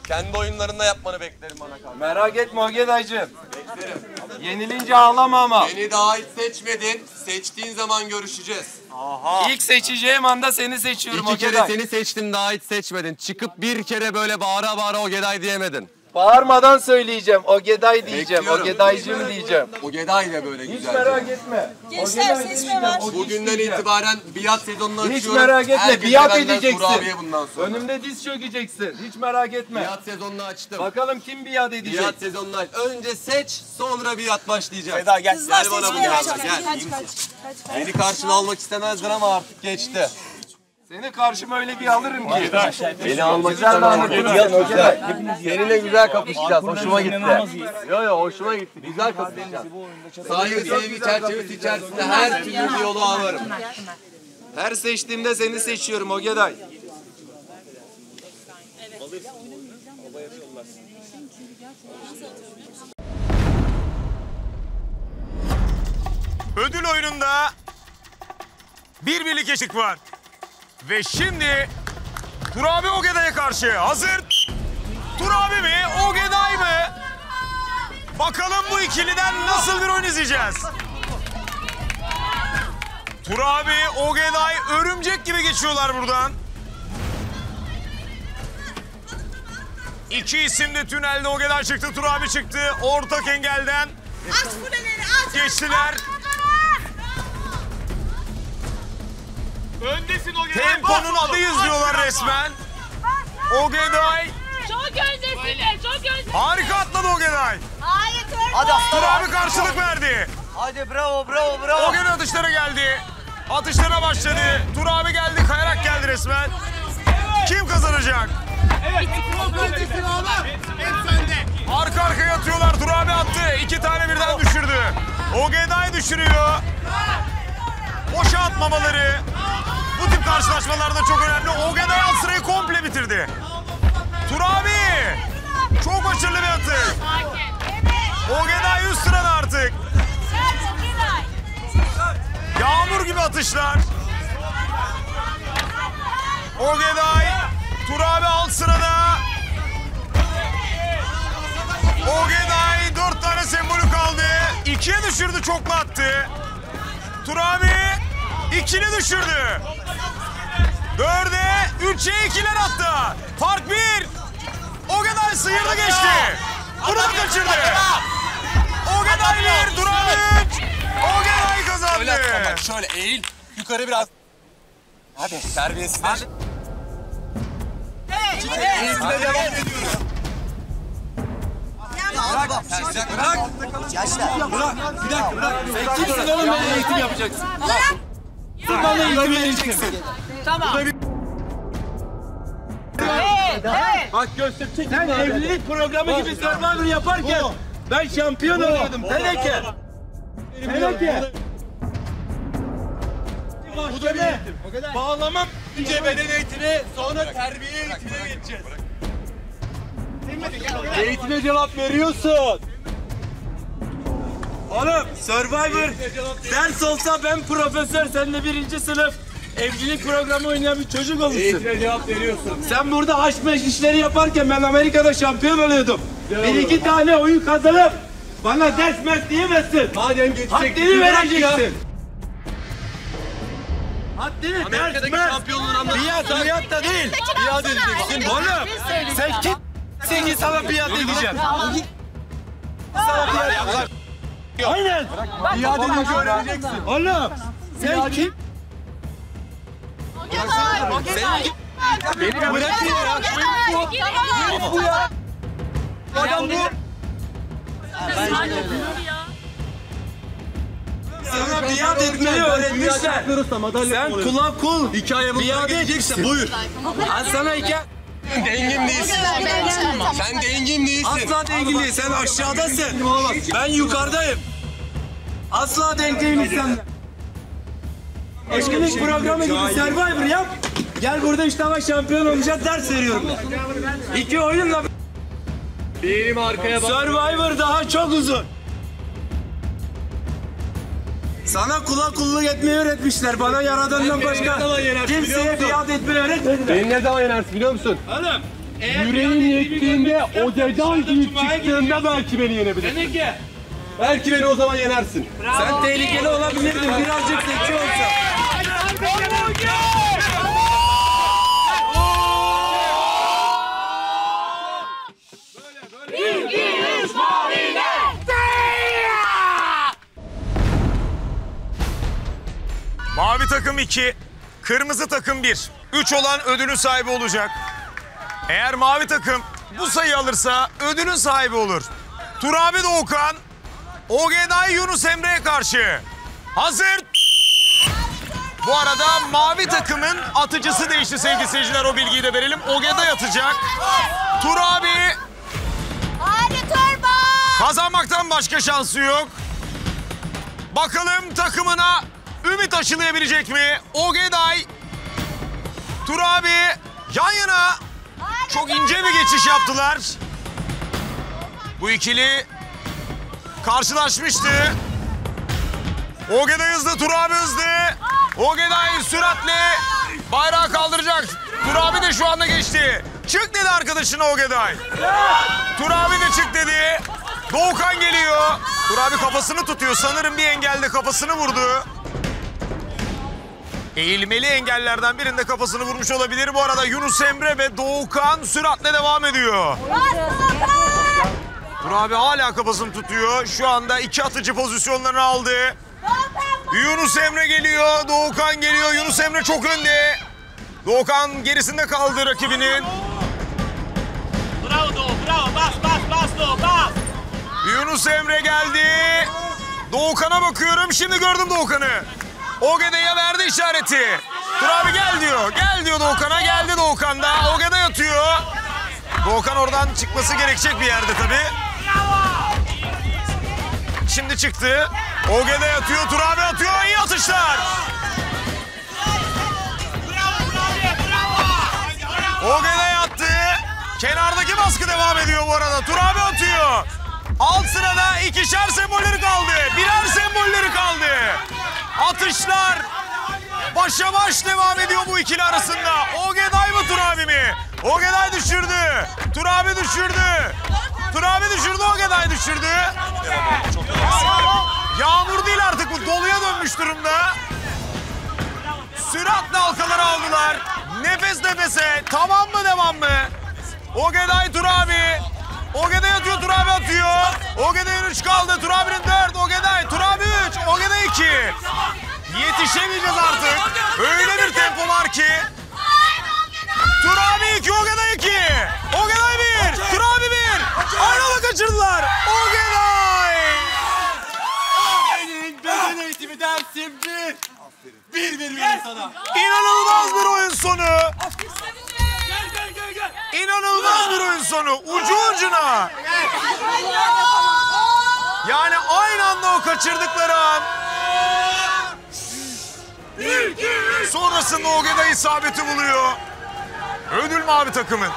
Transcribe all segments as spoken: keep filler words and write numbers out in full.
Kendi oyunlarında yapmanı beklerim bana kanka. Merak etme Ogeday'cığım. Beklerim. Yenilince ağlama ama. Beni daha hiç seçmedin. Seçtiğin zaman görüşeceğiz. Aha. İlk seçeceğim anda seni seçiyorum İki Ogeday. kere seni seçtim, daha hiç seçmedin. Çıkıp bir kere böyle bağıra bağıra Ogeday diyemedin. Bağırmadan söyleyeceğim. Ogeday diyeceğim. Bekliyorum. Ogeday'cığım diyeceğim. Ogeday da böyle Hiç güzel. merak etme. Gençler seçme var. Bugünden itibaren biat sezonunu Hiç açıyorum. merak etme. Herkese Biat benden edeceksin. kurabiye bundan sonra. Önümde diz çökeceksin. Hiç merak etme. Biat sezonunu açtım. Bakalım kim biat edecek. Biat sezonunu aç. Önce seç, sonra biat başlayacak. Seda gel. Kızlar Gel bana seçmeye bunu başladı. gel. Kaç kaç kaç kaç. Beni karşına almak istemezdin ama artık geçti. Seni karşıma öyle bir alırım ki. Beni almak Güzel anlatıyorsun Ogeday. Seninle güzel kapışacağız. Hoşuma gitti. Yo yo hoşuma gitti. Güzel kapışacağız. Saygı sevgi çerçevesi içerisinde her türlü diyaloğa varım. Her seçtiğimde seni seçiyorum Ogeday. Ödül oyununda bir birlik eşik var. Ve şimdi Turabi Ogeday'a karşı hazır. Turabi mi, Ogeday mı? Bakalım bu ikiliden nasıl bir oyun izleyeceğiz. Turabi, Ogeday örümcek gibi geçiyorlar buradan. İki isim de tünelde. Ogeday çıktı, Turabi çıktı. Ortak engelden Aç kuleleri aç. geçtiler. Öndesin Ogeday. Temponun adıyız diyorlar resmen. Ogeday Çok öndesin. Çok öndesin. harika atladı Ogeday. Hayır törpü. Hadi aslan. Turabi karşılık verdi. Hadi bravo bravo bravo. Ogeday atışlara geldi. Atışlara başladı. Turabi geldi, kayarak geldi resmen. Kim kazanacak? Arka arkaya atıyorlar. Turabi attı. İki tane birden düşürdü. Ogeday düşürüyor. Boşa atmamaları bu tip karşılaşmalarda çok önemli. Ogeday alt sırayı komple bitirdi. Turabi çok başarılı bir atış. Ogeday üst sırada artık. Yağmur gibi atışlar. Ogeday, Turabi alt sırada. Ogeday dört tane sembolü kaldı. İkiye düşürdü, çoklu attı. Turabi ikili düşürdü. Dörde, üçe ikiler attı. Fark bir. Ogeday sıyırdı geçti. Bunu da kaçırdı. Ogeday bir, Turabi üç. Ogeday kazandı. Öyle atma bak, şöyle eğil. Yukarı biraz. Hadi terbiyesizler. Eğitime devam ediyoruz. Bırak, bırak, bırak. Yaşlar. Bırak, bir dakika bırak. Sen kimsin oğlum bana eğitim yapacaksın? Sen bana eğitim vereceksin. Bak gösterecek. Sen evlilik programı gibi Survivor yaparken ben şampiyon oluyordum. Teneke. Teneke. Başladı. Bağlamam. Önce beden eğitimi, sonra terbiye eğitimine geçeceğiz. Eğitime cevap veriyorsun. Oğlum Survivor ders olsa ben profesör, sen de birinci sınıf evlilik programı oynayan bir çocuk olmuşsun. Eğitime cevap veriyorsun. Sen burada aşk meşk işleri yaparken ben Amerika'da şampiyon oluyordum. Bir iki tane oyun kazanıp bana ders mers diyemezsin. Madem geçecek. Haddini vereceksin. Haddini ders Amerika'daki mers. şampiyonluğun anlamı. Biat, biat da değil. Biat edeceksin. Oğlum sen kim? Sen sana biat edeceğim. Sana biat. Aynen. Biat edince öğreneceksin. Oğlum sen kim? Sen beni bırakın ya. Bu ya. Adam bu. Sana biat etmeyi öğretmişler. Sen kula kul. Hikaye bunlara Biat geleceksin. Buyur. Ben sana hikaye... Dengin değilsin. Sen dengin değilsin. Asla denk değil. Sen aşağıdasın. Ben yukarıdayım. Asla denk değiliz sen. Evlilik programı gibi Survivor yap. Gel burada işte bak şampiyon olacağız, ders veriyorum. İki oyunla... Benim arkaya bak. Survivor daha çok uzun. Sana kula kulluk etmeyi öğretmişler. Bana Yaradan'dan başka kimseye biat etmeyi öğretmediler. Beni ne zaman yenersin biliyor musun? Oğlum Yüreğin yettiğinde o dedan gibi çıktığında belki beni yenebilirsin. Belki beni o zaman yenersin. Sen tehlikeli olabilirdin birazcık zeki olsan. Mavi takım iki, kırmızı takım bir. üç olan ödülün sahibi olacak. Eğer mavi takım bu sayıyı alırsa ödülün sahibi olur. Turabi Doğukan, Ogeday Yunus Emre'ye karşı. Hazır. Bu arada mavi takımın atıcısı değişti sevgili seyirciler, o bilgiyi de verelim. Ogeday atacak. Turabi Hadi Turbo. kazanmaktan başka şansı yok. Bakalım takımına ümit aşılayabilecek mi? Ogeday, Turabi yan yana çok ince bir geçiş yaptılar. Bu ikili karşılaşmıştı. Ogeday hızlı, Turabi hızlı. Ogeday süratle bayrağı kaldıracak. Turabi de şu anda geçti. Çık dedi arkadaşına Ogeday. Turabi de çık dedi. Doğukan geliyor. Turabi kafasını tutuyor. Sanırım bir engelde kafasını vurdu. Eğilmeli engellerden birinde kafasını vurmuş olabilir. Bu arada Yunus Emre ve Doğukan süratle devam ediyor. Turabi hala kafasını tutuyor. Şu anda iki atıcı pozisyonlarını aldı. Yunus Emre geliyor, Doğukan geliyor. Yunus Emre çok önde. Doğukan gerisinde kaldı rakibinin. Bravo Doğu, bravo. Bas, bas, bas Doğu, bas. Yunus Emre geldi. Doğukan'a bakıyorum. Şimdi gördüm Doğukan'ı. Ogeday'a verdi işareti. Turabi gel diyor. Gel diyor Doğukan'a. Geldi Doğukan da. Ogeday atıyor. Doğukan oradan çıkması gerekecek bir yerde tabii. Şimdi çıktı. Ogeday atıyor. Turabi atıyor. İyi atışlar. Ogeday attı. Kenardaki baskı devam ediyor bu arada. Turabi atıyor. Alt sırada ikişer sembolleri kaldı. Birer sembolleri kaldı. Atışlar başa baş devam ediyor bu ikili arasında. Ogeday mı Turabi mi? Ogeday düşürdü. Turabi düşürdü. Turabi düşürdü, Ogeday düşürdü. Yağmur değil artık bu, doluya dönmüş durumda. Süratle halkaları aldılar. Nefes nefese. Tamam mı devam mı? Ogeday Turabi. Ogeday atıyor, Turabi atıyor. Ogeday'ın üç kaldı. Turabi'nin dört. Ogeday. Turabi üç. Ogeday iki. Yetişemeyeceğiz artık. Öyle bir tempo var ki. Turabi iki. Ogeday iki. Ogeday bir. Turabi bir. Aynı anda kaçırdılar. Ogeday. Beden eğitimi dersim bir. Bir bir bir sana. İnanılmaz bir oyun sonu. İnanılmaz bir oyun sonu. Ucu ucuna. Yani aynı anda o kaçırdıkları an. Sonrasında Ogeday isabeti buluyor. Ödül mavi takımın.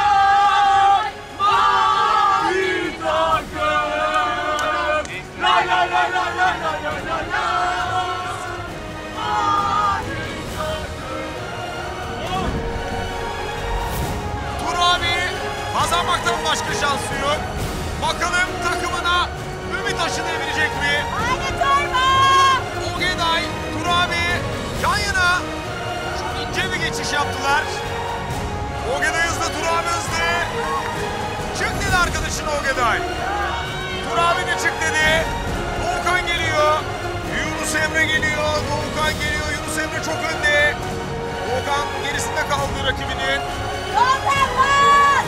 Turabi kazanmaktan başka şansı yok. Bakalım takımına ümit aşılayabilecek mi? Hadi Turbo. Ogeday, Turabi yan yana çok ince bir geçiş yaptılar. Ogeday hızlı, Turabi hızlı. Çık dedi arkadaşına Ogeday. Turabi de çık dedi. Doğukan geliyor. Yunus Emre geliyor. Doğukan geliyor. Yunus Emre çok önde. Doğukan gerisinde kaldı rakibinin. Doğukan bas.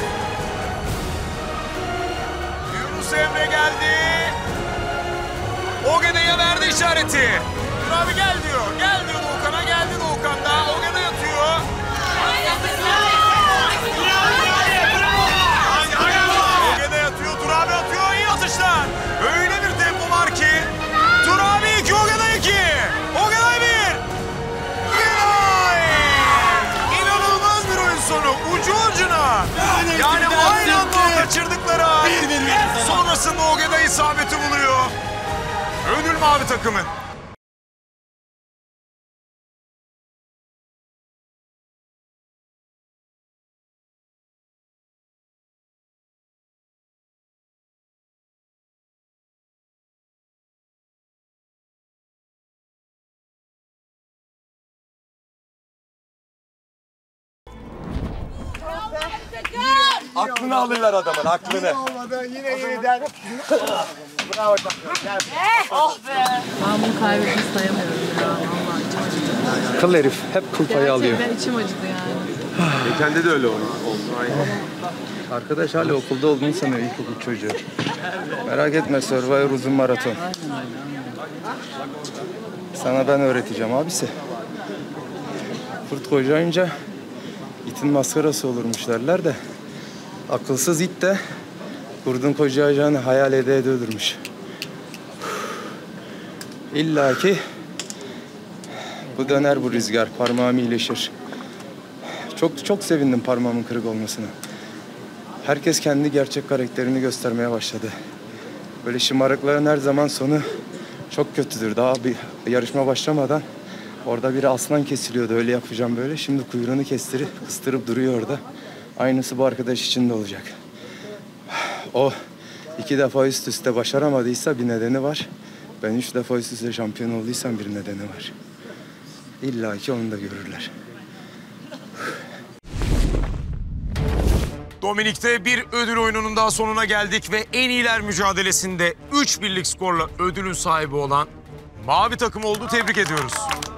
Yunus Emre geldi. Ogeday'a verdi işareti. Turabi gel diyor. Gel diyor Doğukan'a. Geldi Doğukan da. Ogeday atıyor. Ogeday atıyor. Turabi atıyor. İyi atışlar. Öyle bir tempo var ki. Turabi iki. Ogeday iki. Ogeday bir. Ogeday. İnanılmaz bir oyun sonu. Ucu ucuna. Yani aynı anda o kaçırdıkları an. Sonrasında Ogeday isabeti buluyor. Ödül mavi takımın. Aklını alırlar adamın, aklını. Yine yeniden. Bravo. Oh be. Ben bunu kaybetmiş sayamıyorum ya. Vallahi içim acıdı. Kıl herif, hep kıl payı alıyor. Gerçekten içim acıdı yani. Geçende de öyle oldu. Aynen. Arkadaş hala okulda olduğunu sanıyor ilkokul çocuğu. Merak etme, Survivor uzun maraton. Sana ben öğreteceğim abisi. Kurt kocayınca itin maskarası olurmuş derler de akılsız it de kurdun kocayacağını hayal ede ede ölürmüş. İlla ki bu döner bu rüzgar, parmağım iyileşir. Çok çok sevindim parmağımın kırık olmasına. Herkes kendi gerçek karakterini göstermeye başladı. Böyle şımarıkların her zaman sonu çok kötüdür. Daha bir yarışma başlamadan orada biri aslan kesiliyordu. Öyle yapacağım böyle. Şimdi kuyruğunu kestirip kıstırıp duruyor orada. Aynısı bu arkadaş için de olacak. O iki defa üst üste başaramadıysa bir nedeni var. Ben üç defa üst üste şampiyon olduysam bir nedeni var. İlla ki onu da görürler. Dominik'te bir ödül oyununun daha sonuna geldik ve en iyiler mücadelesinde üç birlik skorla ödülün sahibi olan mavi takım oldu. Tebrik ediyoruz.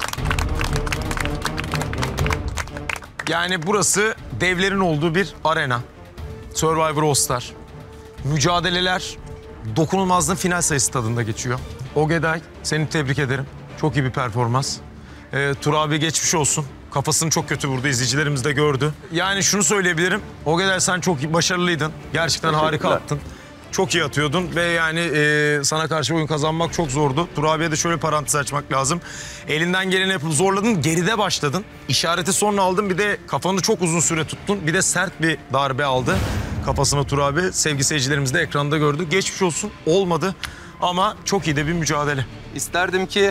Yani burası devlerin olduğu bir arena. Survivor All Star. Mücadeleler dokunulmazlığın final sayısı tadında geçiyor. Ogeday, seni tebrik ederim. Çok iyi bir performans. Ee, Tur abi geçmiş olsun. Kafasını çok kötü vurdu. İzleyicilerimiz de gördü. Yani şunu söyleyebilirim. Ogeday sen çok başarılıydın. Gerçekten harika attın. Çok iyi atıyordun ve yani e, sana karşı oyun kazanmak çok zordu. Tur abiye de şöyle parantez açmak lazım. Elinden geleni yapıp zorladın, geride başladın. İşareti sonra aldın, bir de kafanı çok uzun süre tuttun. Bir de sert bir darbe aldı kafasına Tur abi. Sevgili seyircilerimiz de ekranda gördü. Geçmiş olsun, olmadı ama çok iyi de bir mücadele. İsterdim ki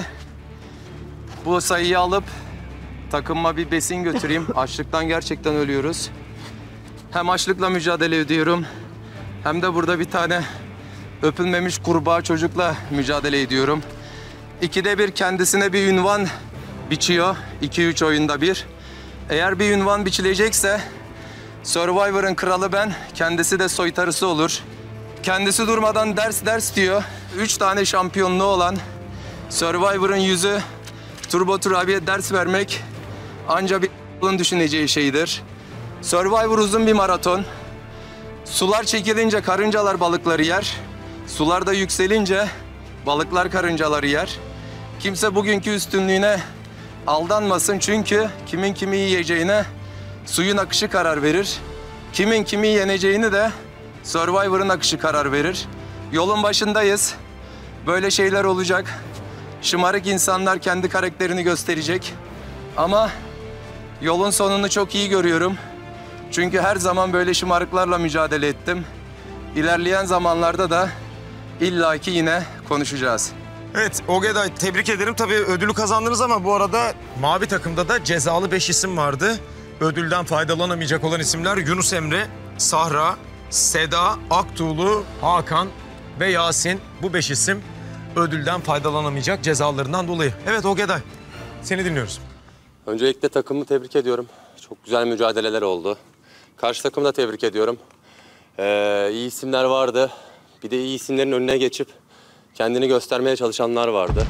bu sayıyı alıp takımıma bir besin götüreyim. Açlıktan gerçekten ölüyoruz. Hem açlıkla mücadele ediyorum, hem de burada bir tane öpülmemiş kurbağa çocukla mücadele ediyorum. İkide bir kendisine bir ünvan biçiyor. İki üç oyunda bir. Eğer bir ünvan biçilecekse Survivor'ın kralı ben, kendisi de soytarısı olur. Kendisi durmadan ders ders diyor. Üç tane şampiyonluğu olan Survivor'ın yüzü Turbo Tur abiye ders vermek anca bir düşüneceği şeydir. Survivor uzun bir maraton. Sular çekilince karıncalar balıkları yer. Sular da yükselince balıklar karıncaları yer. Kimse bugünkü üstünlüğüne aldanmasın, çünkü kimin kimi yiyeceğine suyun akışı karar verir. Kimin kimi yeneceğini de Survivor'ın akışı karar verir. Yolun başındayız. Böyle şeyler olacak. Şımarık insanlar kendi karakterini gösterecek. Ama yolun sonunu çok iyi görüyorum. Çünkü her zaman böyle şımarıklarla mücadele ettim. İlerleyen zamanlarda da illaki yine konuşacağız. Evet Ogeday, tebrik ederim. Tabii ödülü kazandınız ama bu arada mavi takımda da cezalı beş isim vardı. Ödülden faydalanamayacak olan isimler Yunus Emre, Sahra, Seda, Aktuğlu, Hakan ve Yasin. Bu beş isim ödülden faydalanamayacak cezalarından dolayı. Evet Ogeday, seni dinliyoruz. Öncelikle takımımı tebrik ediyorum. Çok güzel mücadeleler oldu. Karşı takımı da tebrik ediyorum. Ee, iyi isimler vardı. Bir de iyi isimlerin önüne geçip kendini göstermeye çalışanlar vardı.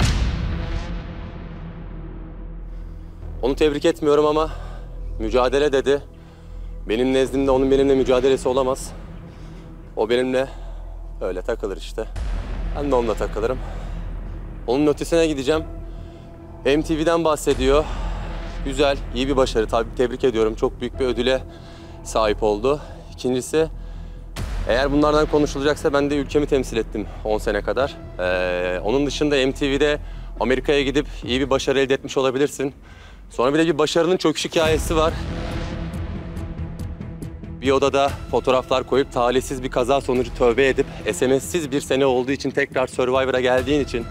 Onu tebrik etmiyorum ama mücadele dedi. Benim nezdimde onun benimle mücadelesi olamaz. O benimle öyle takılır işte. Ben de onunla takılırım. Onun ötesine gideceğim. M T V'den bahsediyor. Güzel, iyi bir başarı. Tabii tebrik ediyorum. Çok büyük bir ödüle sahip oldu. İkincisi, eğer bunlardan konuşulacaksa ben de ülkemi temsil ettim on sene kadar. Ee, onun dışında M T V'de Amerika'ya gidip iyi bir başarı elde etmiş olabilirsin. Sonra bir de bir başarının çöküş hikayesi var. Bir odada fotoğraflar koyup talihsiz bir kaza sonucu tövbe edip S M S'siz bir sene olduğu için tekrar Survivor'a geldiğin için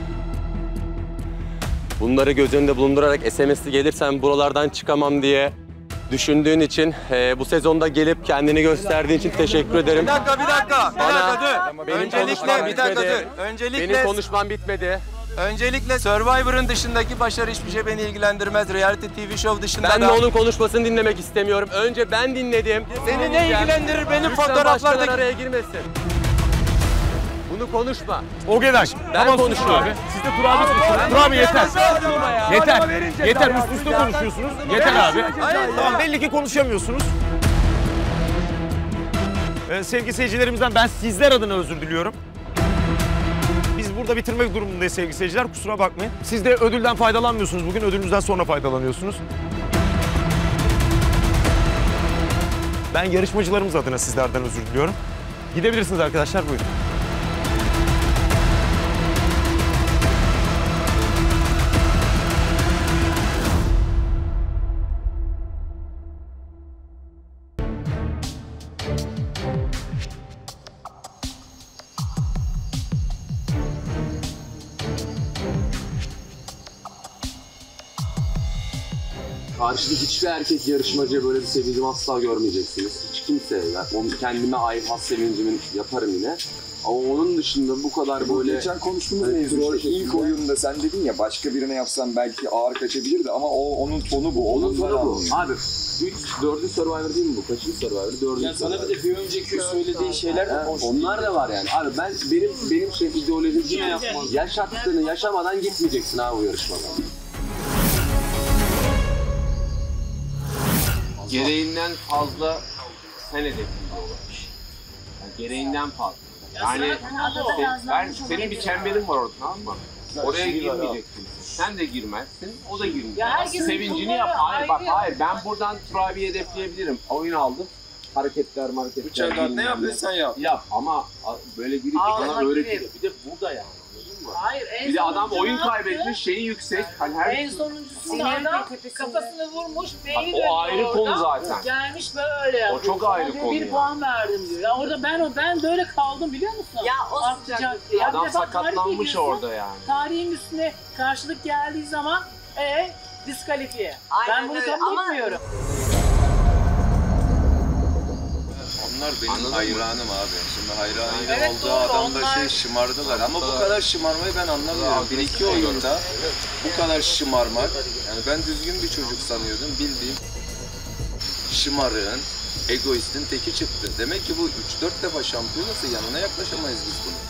bunları göz önünde bulundurarak S M S'li gelirsem buralardan çıkamam diye düşündüğün için, e, bu sezonda gelip kendini gösterdiğin için teşekkür ederim. Bir dakika, bir dakika. Bir Bana- dakika dur. Benim Öncelikle konuşmam bir dakika bitmedi. dur. Öncelikle Benim konuşmam bitmedi. Öncelikle Survivor'ın dışındaki başarı hiçbir şey beni ilgilendirmez. Reality T V show dışında Ben da... de onun konuşmasını dinlemek istemiyorum. Önce ben dinledim. Seni ne ilgilendirir benim Lütfen fotoğraflardaki... başkaları araya girmesin. Bunu konuşma. Ogeday. Ben Tamam, konuşuyorum. abi. Siz de Tur abi suçluyorsunuz. Tur abi yeter. Yeter. Yeter. Üst üste konuşuyorsunuz. Yeter abi. Tamam, belli ki konuşamıyorsunuz. Ee, sevgili seyircilerimizden ben sizler adına özür diliyorum. Biz burada bitirmek durumundayız sevgili seyirciler. Kusura bakmayın. Siz de ödülden faydalanmıyorsunuz. Bugün ödülünüzden sonra faydalanıyorsunuz. Ben yarışmacılarımız adına sizlerden özür diliyorum. Gidebilirsiniz arkadaşlar, buyurun. Karşıda hiçbir erkek yarışmacıya böyle bir sevincimi asla görmeyeceksiniz. Hiç kimse. Ben onu kendime ait has sevincimin yaparım yine. Ama onun dışında bu kadar böyle... Geçen konuştuğumuz mevzu, ilk oyunda sen dedin ya başka birine yapsam belki ağır kaçabilirdi ama o onun tonu bu. Onun tonu bu. Abi üç, dördüncü Survivor değil mi bu? Kaçıncı Survivor? Dördüncü ya sana Survivor. bir de bir önceki söylediği şeyler de hoş. Onlar da var yani. Abi ben benim benim şey ideolojim yine yapmaz. Yaşattığını yaşamadan gitmeyeceksin abi bu yarışmadan. Gereğinden fazla sen hedefliyorlar. Yani gereğinden fazla. Yani sen, ben, senin bir çemberin var orada, tamam mı? Oraya girmeyeceksin. Sen de girmezsin, o da girmeyecek. Sevincini yap. Hayır bak, hayır. Ben buradan Turabi'yi hedefleyebilirim. Oyun aldım. Hareketler, hareketler. Bıçaklar ne yapıyorsan yap. Yap ama böyle girip bana öğretiyor. Bir de burada yani. Hayır, en bir de adam oyun yaptı? kaybetmiş, şeyi yüksek. Hani her En sonuncusu adam kafasını vurmuş, beyni o ayrı konu zaten. Gelmiş böyle yapıyor. O çok ayrı konu. Bir ya. puan verdim diyor. Ya orada ben ben böyle kaldım biliyor musun? Ya o Artacak diye. Adam Ya bir de bak, sakatlanmış tarih orada yani. Tarihin üstüne karşılık geldiği zaman e diskalifiye. Aynen Ben bunu öyle. kabul Ama- etmiyorum. Onlar benim Anladın hayranım mı? Abi. Şimdi hayranıyla Evet, olduğu doğru, adam da onlar- şey şımardılar ama bu kadar şımarmayı ben anlamıyorum. Bir iki oyunda bu kadar şımarmak, yani ben düzgün bir çocuk sanıyordum, bildiğim şımarığın, egoistin teki çıktı. Demek ki bu üç dört defa şampiyonası yanına yaklaşamayız biz bunu.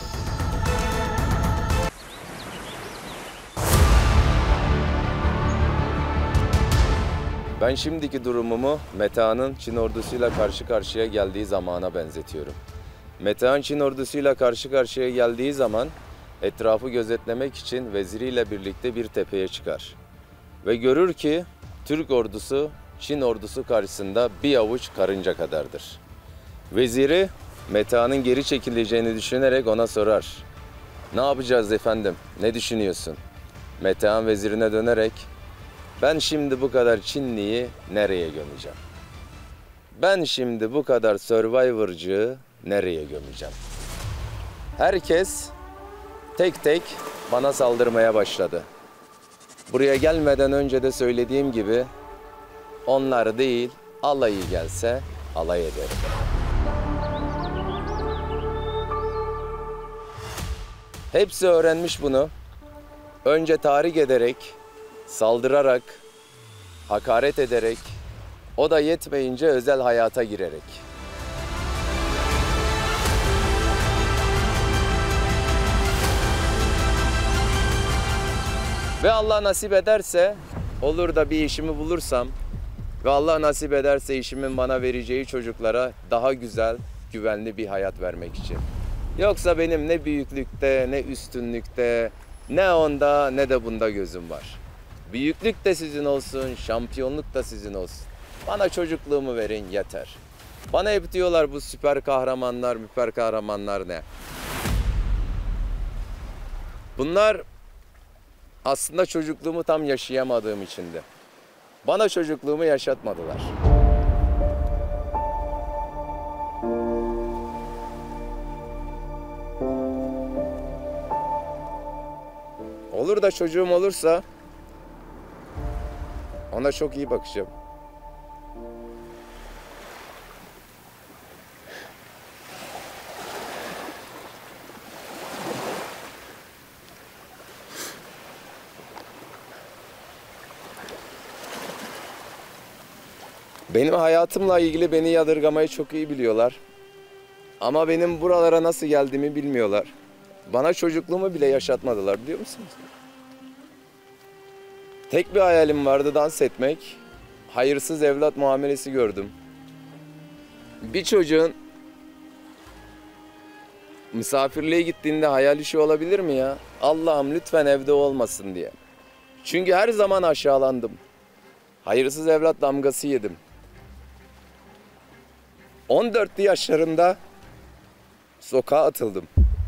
Ben şimdiki durumumu Metehan'ın Çin ordusuyla karşı karşıya geldiği zamana benzetiyorum. Metehan Çin ordusuyla karşı karşıya geldiği zaman etrafı gözetlemek için veziriyle birlikte bir tepeye çıkar. Ve görür ki Türk ordusu Çin ordusu karşısında bir avuç karınca kadardır. Veziri Metehan'ın geri çekileceğini düşünerek ona sorar. Ne yapacağız efendim? Ne düşünüyorsun? Metehan vezirine dönerek ben şimdi bu kadar Çinliyi nereye gömeceğim? Ben şimdi bu kadar Survivor'cığı nereye gömeceğim? Herkes tek tek bana saldırmaya başladı. Buraya gelmeden önce de söylediğim gibi onlar değil alayı gelse alay ederim. Hepsi öğrenmiş bunu. Önce tahrik ederek, saldırarak, hakaret ederek, o da yetmeyince özel hayata girerek. Ve Allah nasip ederse, olur da bir işimi bulursam ve Allah nasip ederse işimin bana vereceği çocuklara daha güzel, güvenli bir hayat vermek için. Yoksa benim ne büyüklükte, ne üstünlükte, ne onda ne de bunda gözüm var. Büyüklük de sizin olsun, şampiyonluk da sizin olsun. Bana çocukluğumu verin yeter. Bana hep diyorlar bu süper kahramanlar, süper kahramanlar ne? Bunlar aslında çocukluğumu tam yaşayamadığım içindi. Bana çocukluğumu yaşatmadılar. Olur da çocuğum olursa ona çok iyi bakacağım. Benim hayatımla ilgili beni yadırgamayı çok iyi biliyorlar. Ama benim buralara nasıl geldiğimi bilmiyorlar. Bana çocukluğumu bile yaşatmadılar, biliyor musunuz? Tek bir hayalim vardı, dans etmek. Hayırsız evlat muamelesi gördüm. Bir çocuğun misafirliğe gittiğinde hayal işi olabilir mi ya? Allah'ım lütfen evde olmasın diye. Çünkü her zaman aşağılandım. Hayırsız evlat damgası yedim. on dörtlü yaşlarımda sokağa atıldım.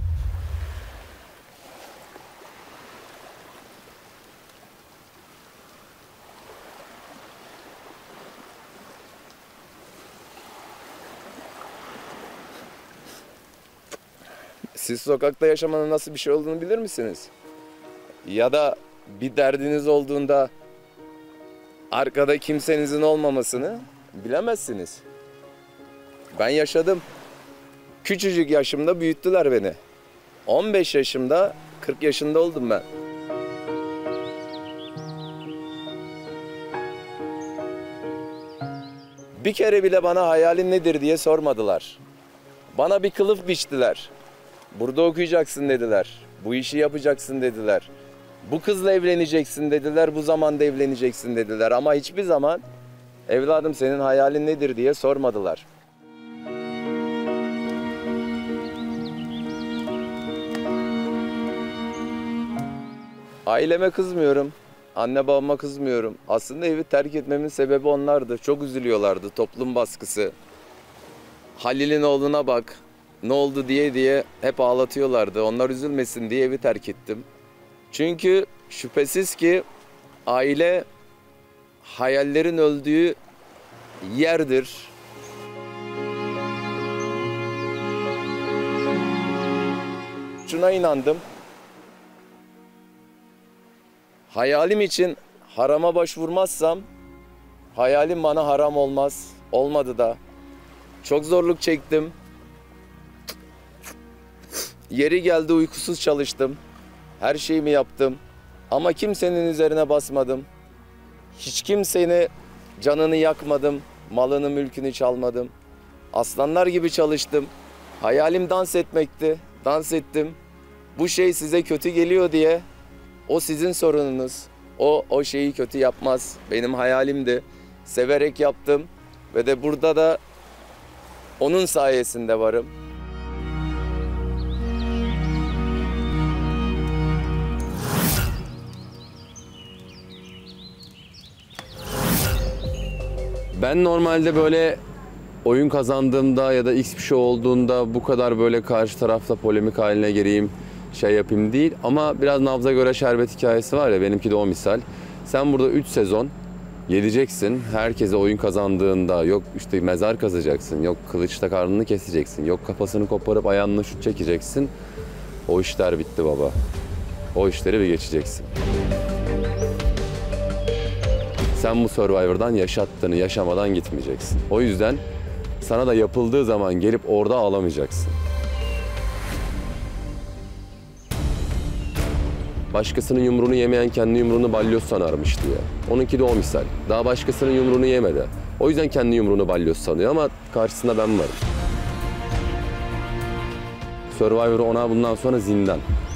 Siz sokakta yaşamanın nasıl bir şey olduğunu bilir misiniz? Ya da bir derdiniz olduğunda arkada kimsenizin olmamasını bilemezsiniz. Ben yaşadım. Küçücük yaşımda büyüttüler beni. on beş yaşımda kırk yaşında oldum ben. Bir kere bile bana hayalin nedir diye sormadılar. Bana bir kılıf biçtiler. Burada okuyacaksın dediler. Bu işi yapacaksın dediler. Bu kızla evleneceksin dediler. Bu zamanda evleneceksin dediler. Ama hiçbir zaman evladım senin hayalin nedir diye sormadılar. Aileme kızmıyorum. Anne babama kızmıyorum. Aslında evi terk etmemin sebebi onlardı. Çok üzülüyorlardı. Toplum baskısı. Halil'in oğluna bak. Ne oldu diye diye hep ağlatıyorlardı. Onlar üzülmesin diye evi terk ettim. Çünkü şüphesiz ki aile hayallerin öldüğü yerdir. Şuna inandım. Hayalim için harama başvurmazsam hayalim bana haram olmaz. Olmadı da. Çok zorluk çektim. Yeri geldi uykusuz çalıştım. Her şeyimi yaptım. Ama kimsenin üzerine basmadım. Hiç kimsenin canını yakmadım. Malını mülkünü çalmadım. Aslanlar gibi çalıştım. Hayalim dans etmekti. Dans ettim. Bu şey size kötü geliyor diye o sizin sorununuz. O o şeyi kötü yapmaz. Benim hayalimdi. Severek yaptım. Ve de burada da onun sayesinde varım. Ben normalde böyle oyun kazandığımda ya da X bir şey olduğunda bu kadar böyle karşı tarafla polemik haline gireyim, şey yapayım değil. Ama biraz nabza göre şerbet hikayesi var ya, benimki de o misal. Sen burada üç sezon yedeceksin. Herkese oyun kazandığında yok işte mezar kazacaksın, yok kılıçla karnını keseceksin, yok kafasını koparıp ayağına şut çekeceksin. O işler bitti baba. O işleri bir geçeceksin. Sen bu Survivor'dan yaşattığını yaşamadan gitmeyeceksin. O yüzden sana da yapıldığı zaman gelip orada ağlamayacaksın. Başkasının yumruğunu yemeyen kendi yumruğunu balyoz sanarmış diye. Onunki de o misal. Daha başkasının yumruğunu yemedi. O yüzden kendi yumruğunu balyoz sanıyor ama karşısında ben varım. Survivor ona bundan sonra zindan.